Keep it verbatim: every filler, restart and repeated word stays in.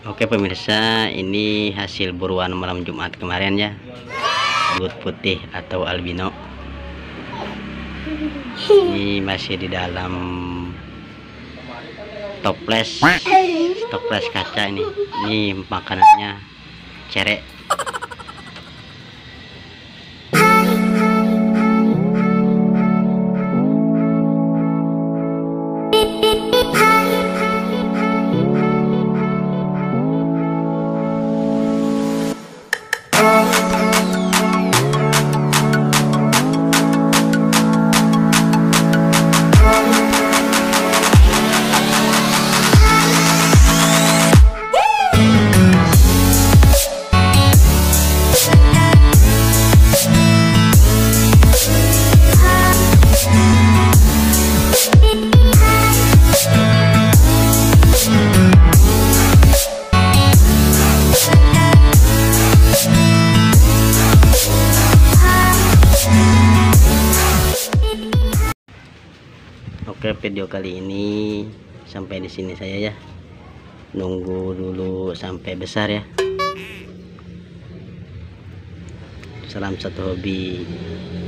Oke pemirsa, ini hasil buruan malam Jumat kemarin ya, belut putih atau albino. Ini masih di dalam toples, toples kaca ini. Ini makanannya cerek. Oke, video kali ini sampai di sini saya ya. Nunggu dulu sampai besar ya. Salam satu hobi.